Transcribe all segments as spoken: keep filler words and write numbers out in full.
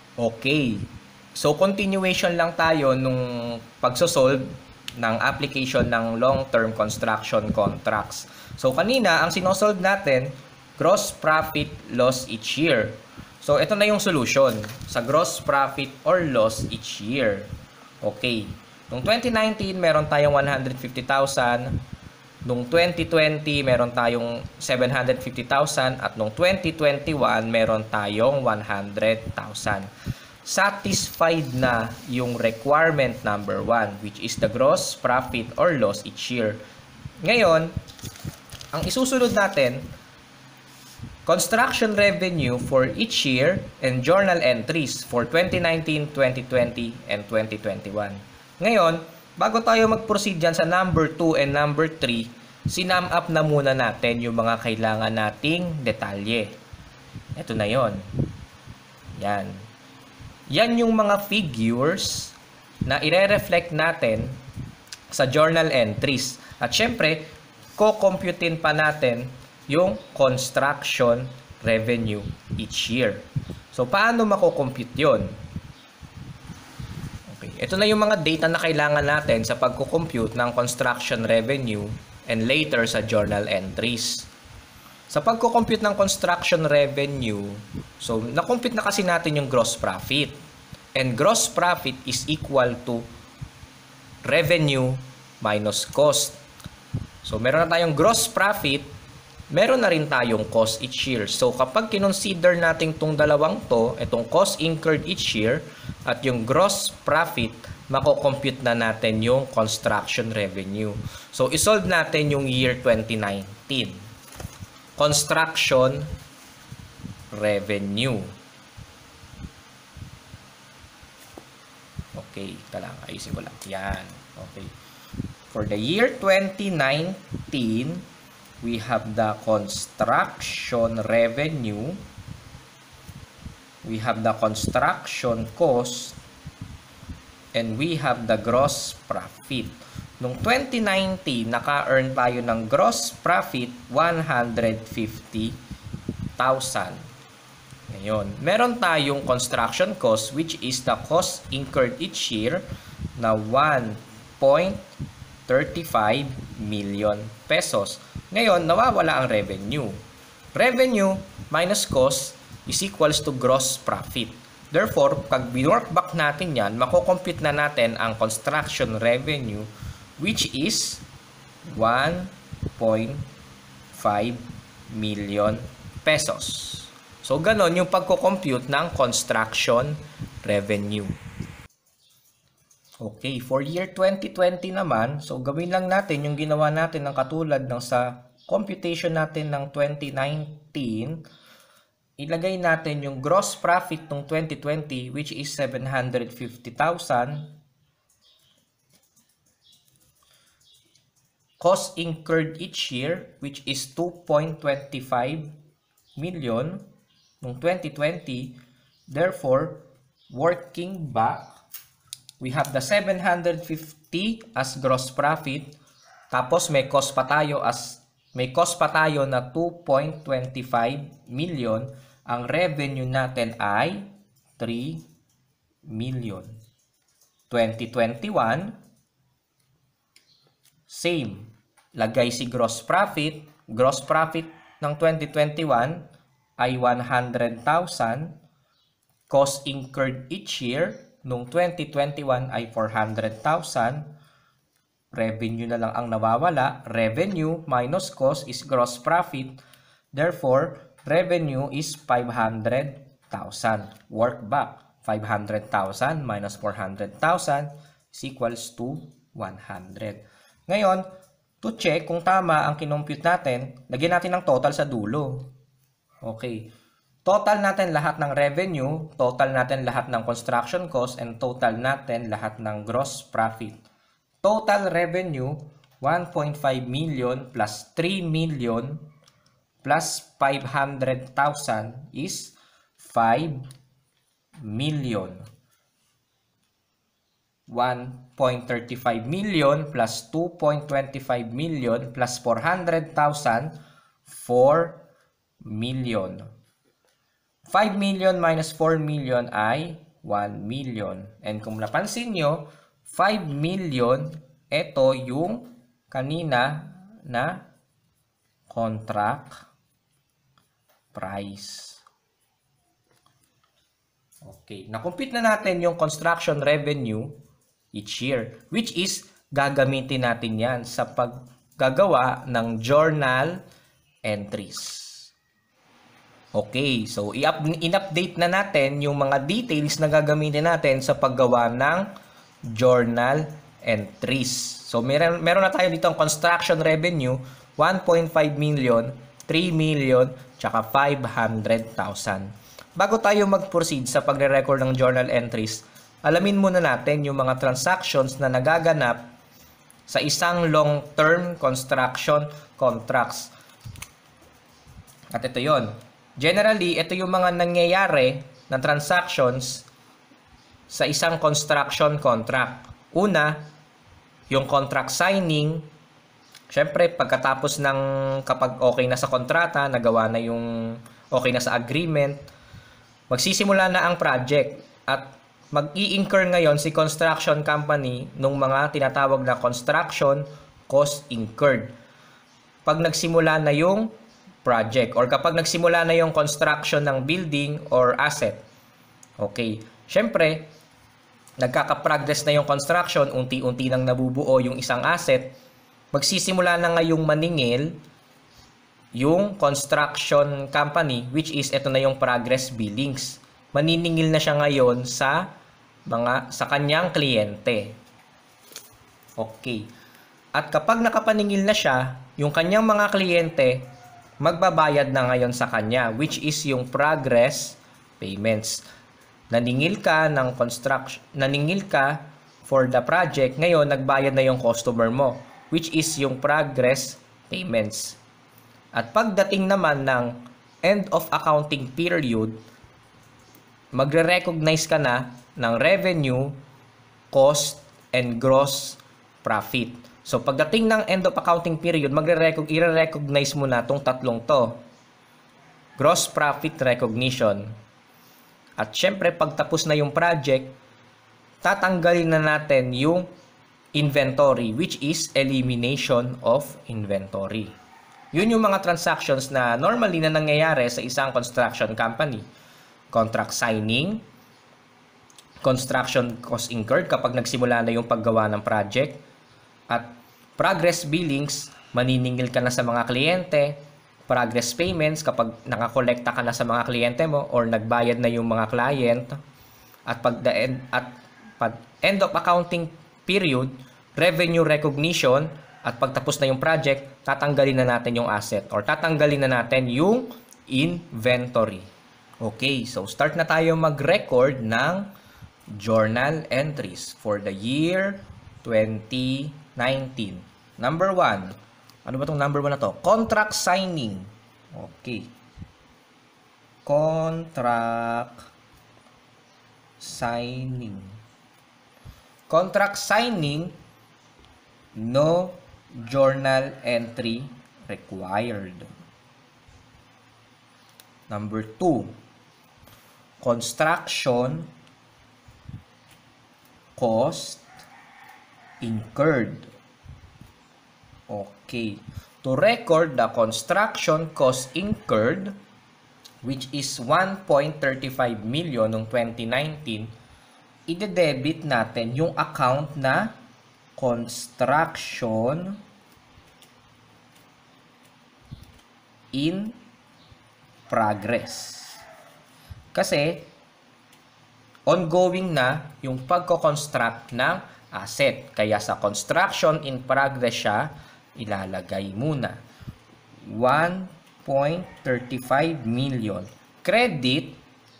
Okay. So, continuation lang tayo nung pagsosolve ng application ng long-term construction contracts. So, kanina, ang sinosolve natin, gross profit loss each year. So, ito na yung solution sa gross profit or loss each year. Okay. Noong twenty nineteen, meron tayong one hundred fifty thousand. Noong twenty twenty, meron tayong seven hundred fifty thousand. At noong twenty twenty-one, meron tayong one hundred thousand. Satisfied na yung requirement number one, which is the gross profit or loss each year. Ngayon, ang isusunod natin, construction revenue for each year and journal entries for twenty nineteen, twenty twenty, and twenty twenty-one. Ngayon, bago tayo mag-proceed dyan sa number two and number three, sinum up na muna natin yung mga kailangan nating detalye. Ito na yon. Yan. Yan yung mga figures na ire-reflect natin sa journal entries. At syempre, ko-computein pa natin yung construction revenue each year. So, paano mako-compute yun? Okay. Ito na yung mga data na kailangan natin sa pagko-compute ng construction revenue and later sa journal entries. Sa pagko-compute ng construction revenue, so, na-compute na kasi natin yung gross profit. And gross profit is equal to revenue minus cost. So, meron na tayong gross profit, meron na rin tayong cost each year. So, kapag kinonsider natin itong dalawang to, itong cost incurred each year, at yung gross profit, mako-compute na natin yung construction revenue. So, isolve natin yung year twenty nineteen. Construction revenue. Okay, talang ayusin ko lang. Yan. Okay. For the year twenty nineteen, we have the construction revenue. We have the construction cost. And we have the gross profit. Noong twenty nineteen, naka-earn tayo ng gross profit one hundred fifty thousand. Ngayon, meron tayong construction cost which is the cost incurred each year na one point three five million pesos. Ngayon, nawawala ang revenue. Revenue minus cost is equals to gross profit. Therefore, pag work back natin yan, mako-compute na natin ang construction revenue which is one point five million pesos. So, ganon yung pagko-compute ng construction revenue. Okay, for year twenty twenty naman, so gawin lang natin yung ginawa natin ng katulad ng sa computation natin ng twenty nineteen. Ilagay natin yung gross profit ng twenty twenty which is seven hundred fifty thousand. Cost incurred each year which is two point two five million ng twenty twenty. Therefore, working back, we have the seven hundred fifty as gross profit. Tapos may cost pa tayo as may cost pa tayo na two point two five million. Ang revenue natin ay three million. twenty twenty-one, same. Lagay si gross profit. Gross profit ng twenty twenty-one ay one hundred thousand. Cost incurred each year nung twenty twenty-one ay four hundred thousand. Revenue na lang ang nawawala. Revenue minus cost is gross profit. Therefore, revenue is five hundred thousand. Work back. five hundred thousand minus four hundred thousand is equals to one hundred. Ngayon, to check kung tama ang kinompute natin, lagyan natin ng total sa dulo. Okay. Total natin lahat ng revenue, total natin lahat ng construction cost, and total natin lahat ng gross profit. Total revenue, one point five million plus three million plus five hundred thousand is five million. one point three five million plus two point two five million plus four hundred thousand, four million. five million minus four million ay one million. And kung napansin nyo, five million, ito yung kanina na contract price. Okay, na-compute na natin yung construction revenue each year, which is gagamitin natin yan sa paggagawa ng journal entries. Okay, so in-update na natin yung mga details na gagamitin natin sa paggawa ng journal entries. So meron, meron na tayo dito ang construction revenue, one point five million, three million, tsaka five hundred thousand. Bago tayo mag-proceed sa pagre-record ng journal entries, alamin muna natin yung mga transactions na nagaganap sa isang long-term construction contracts. At ito yon. Generally, ito yung mga nangyayari na transactions sa isang construction contract. Una, yung contract signing. Siyempre, pagkatapos ng kapag okay na sa kontrata, nagawa na yung okay na sa agreement, magsisimula na ang project at mag-i-incur ngayon si construction company nung mga tinatawag na construction cost incurred. Pag nagsimula na yung project or kapag nagsimula na yung construction ng building or asset. Okay. Siyempre, nagkaka-progress na yung construction, unti-unti nang nabubuo yung isang asset, magsisimula na ngayong maningil yung construction company, which is ito na yung progress billings. Maniningil na siya ngayon sa mga sa kanyang kliyente. Okay. At kapag nakapaningil na siya, yung kanyang mga kliyente magbabayad na ngayon sa kanya, which is yung progress payments. Naningil ka ng construction, naningil ka for the project, ngayon nagbayad na yung customer mo, which is yung progress payments. At pagdating naman ng end of accounting period, magre-recognize ka na ng revenue, cost, and gross profit. So pagdating ng end of accounting period, magre-recognize mo na itong tatlong to. Gross profit recognition. At syempre, pagtapos na yung project, tatanggalin na natin yung inventory, which is elimination of inventory. Yun yung mga transactions na normally na nangyayari sa isang construction company. Contract signing, construction cost incurred kapag nagsimula na yung paggawa ng project, at progress billings, maniningil ka na sa mga kliyente, progress payments kapag nakakolekta ka na sa mga kliyente mo or nagbayad na yung mga client, at pag the end, at pag end of accounting period, revenue recognition, at pagtapos na yung project, tatanggalin na natin yung asset or tatanggalin na natin yung inventory. Okay, so start na tayo mag-record ng journal entries for the year twenty nineteen. Number one. Ano ba itong number one na to? Contract signing. Okay. Contract signing. Contract signing, no journal entry required. Number two, construction cost incurred. Okay. To record the construction cost incurred, which is one point three five million noong twenty nineteen, ide-debit natin yung account na construction in progress. Kasi ongoing na yung pagko-construct ng asset. Kaya sa construction in progress siya ilalagay muna. one point three five million. Credit,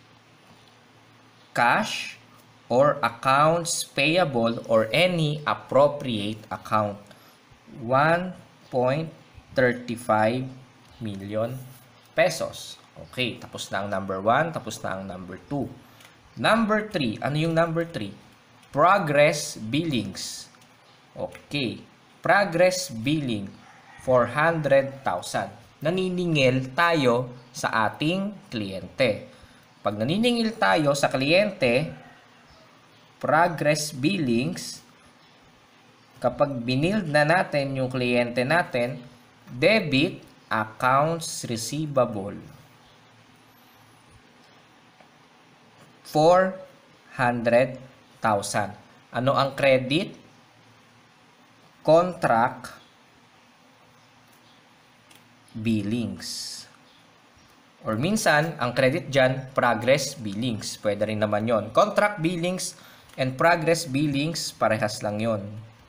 cash, or accounts payable or any appropriate account. one point three five million pesos. Okay, tapos na ang number one, tapos na ang number two. Number three, ano yung number three? Progress billings. Okay, progress billing, four hundred thousand. Naniningil tayo sa ating kliyente. Pag naniningil tayo sa kliyente, progress billings, kapag binild na natin yung kliyente natin, debit accounts receivable. four hundred thousand. Ano ang credit? Contract billings. Or minsan, ang credit dyan, progress billings. Pwede rin naman yon. Contract billings and progress billings, parehas lang yon.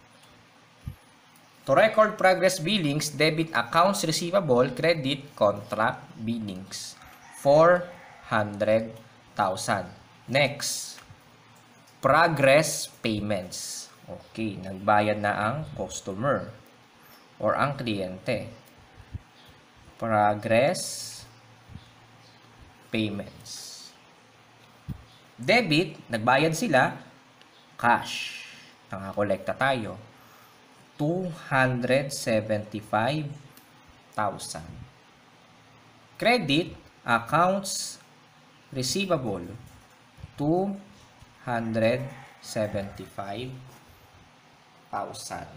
To record progress billings, debit accounts receivable, credit contract billings. four hundred thousand. Next, progress payments. Okay, nagbayad na ang customer or ang kliyente. Progress payments. Debit, nagbayad sila, cash. Nakakolekta tayo. two hundred seventy-five thousand. Credit, accounts receivable, two hundred seventy-five thousand.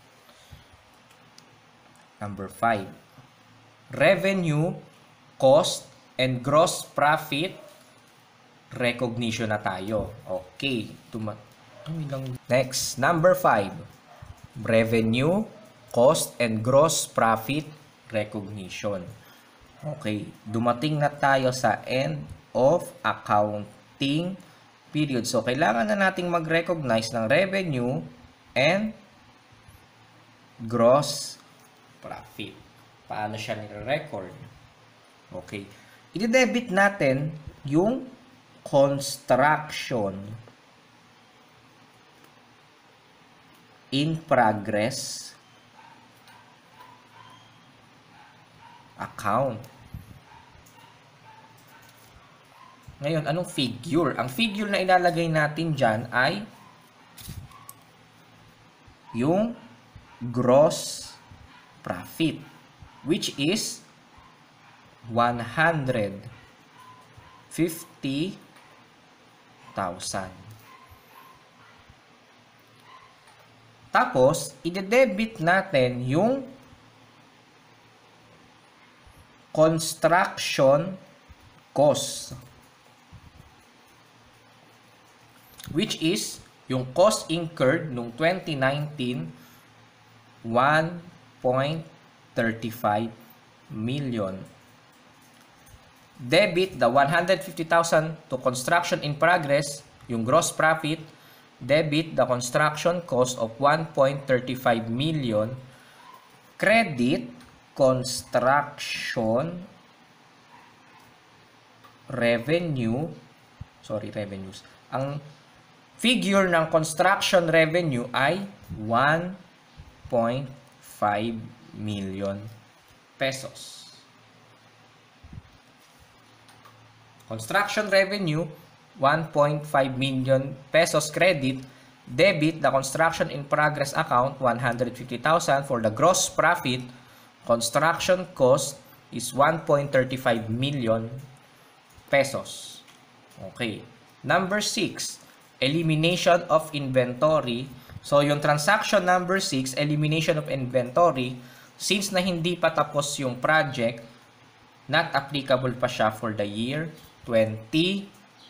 Number five. Revenue, cost, and gross profit recognition na tayo. Okay. Tuma Next, number five. Revenue, cost, and gross profit recognition. Okay. Dumating na tayo sa end of accounting period. So, kailangan na nating mag-recognize ng revenue and gross profit. Paano siya nire-record? Okay. I-debit natin yung construction in progress account. Ngayon, anong figure? Ang figure na ilalagay natin dyan ay yung gross profit, which is one hundred fifty thousand. Tapos, i-debit natin yung construction cost, which is yung cost incurred nung twenty nineteen, one point three five million. Debit the one hundred fifty thousand to construction in progress, yung gross profit. Debit the construction cost of one point three five million. Credit construction revenue, sorry, revenues. Ang figure ng construction revenue ay one point five million pesos. Construction revenue, one point five million pesos credit. Debit the construction in progress account, one hundred fifty thousand. For the gross profit, construction cost is one point three five million pesos. Okay. Number six, elimination of inventory. So, yung transaction number six, elimination of inventory, since na hindi pa tapos yung project, not applicable pa siya for the year twenty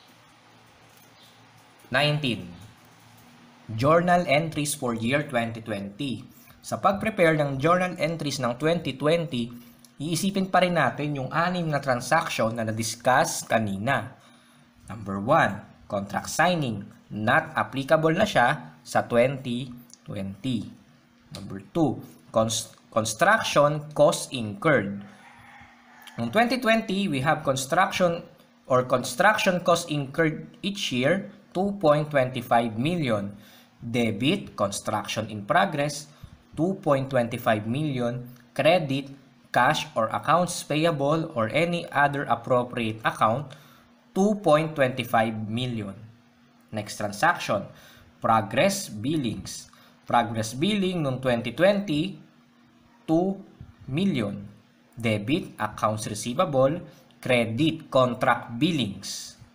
nineteen. Journal entries for year twenty twenty. Sa pag-prepare ng journal entries ng twenty twenty, iisipin pa rin natin yung anim na transaction na na-discuss kanina. Number one, contract signing. Not applicable na siya sa twenty twenty. Number two, cons construction cost incurred. In twenty twenty, we have construction or construction cost incurred each year, two point two five million. Debit, construction in progress, two point two five million. Credit, cash or accounts payable or any other appropriate account, two point two five million. Next transaction, progress billings. Progress billing noong twenty twenty, two million. Debit, accounts receivable. Credit, contract billings,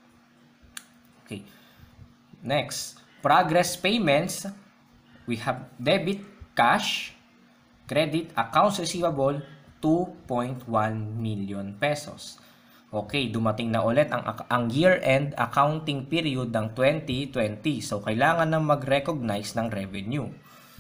Okay. Next, progress payments. We have debit cash, credit accounts receivable, two point one million pesos. Okay, dumating na ulit ang, ang year-end accounting period ng twenty twenty. So, kailangan na mag-recognize ng revenue.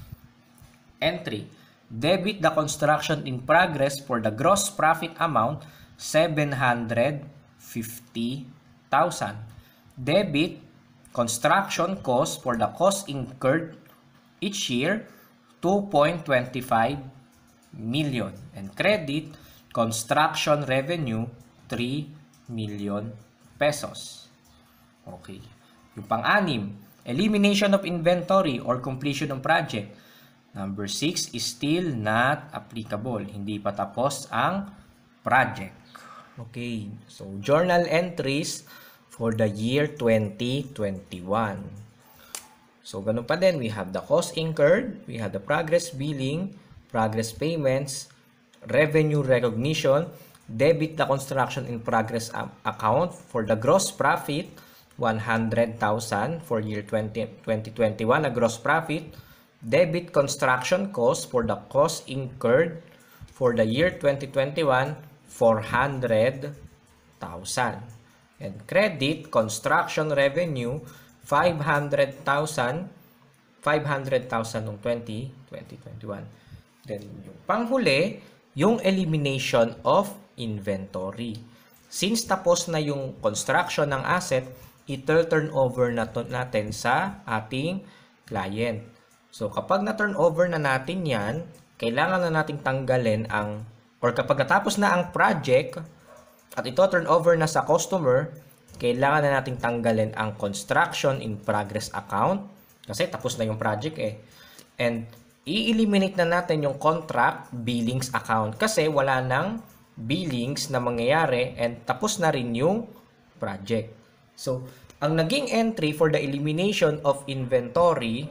Entry, debit the construction in progress for the gross profit amount, seven hundred fifty thousand. Debit construction cost for the cost incurred each year, two point two five million. And credit construction revenue, three million pesos. Okay. Yung pang-anim, elimination of inventory or completion of project. Number six is still not applicable. Hindi pa tapos ang project. Okay. So, journal entries for the year twenty twenty-one. So, ganun pa din. We have the cost incurred, we have the progress billing, progress payments, revenue recognition, debit the construction in progress account for the gross profit, one hundred thousand for year twenty twenty-one, a gross profit, debit construction cost for the cost incurred for the year twenty twenty-one, four hundred thousand. And credit construction revenue, five hundred thousand, five hundred thousand noong twenty twenty-one. Then, yung panghuli, yung elimination of inventory. Since tapos na yung construction ng asset, i-turn over na natin sa ating client. So, kapag na-turn over na natin yan, kailangan na nating tanggalin ang, or kapag natapos na ang project, at ito turn over na sa customer, kailangan na nating tanggalin ang construction in progress account kasi tapos na yung project eh. And i-eliminate na natin yung contract billings account kasi wala nang billings na mangyayari and tapos na rin yung project. So, ang naging entry for the elimination of inventory,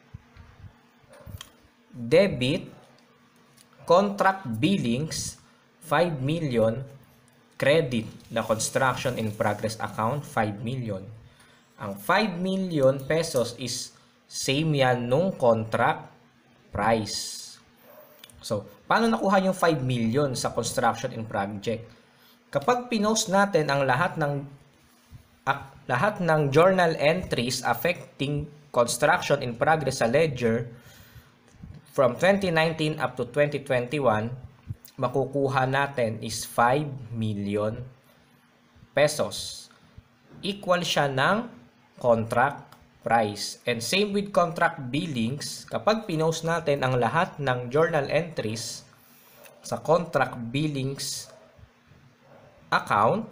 debit, contract billings, five million, credit the construction in progress account, five million. Ang five million pesos is same yan nung contract price. So, paano nakuha yung five million sa construction in project? Kapag pinost natin ang lahat ng uh, lahat ng journal entries affecting construction in progress sa ledger from twenty nineteen up to twenty twenty-one, makukuha natin is five million pesos. Equal siya ng contract price. And same with contract billings, kapag pinost natin ang lahat ng journal entries sa contract billings account,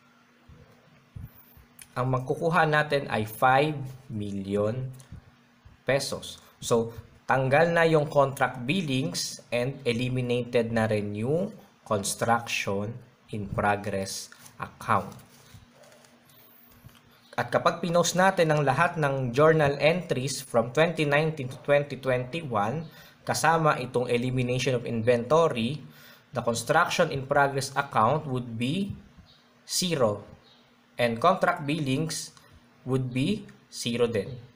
ang makukuha natin ay five million pesos. So, tanggal na yung contract billings and eliminated na rin yung construction in progress account. At kapag pinost natin ang lahat ng journal entries from twenty nineteen to twenty twenty-one, kasama itong elimination of inventory, the construction in progress account would be zero. And contract billings would be zero din.